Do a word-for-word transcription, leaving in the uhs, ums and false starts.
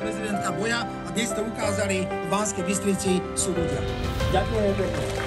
prezidentka boja a dnes to ukázali v Banskej Bystrici sú ľudia. Ďakujem pekne.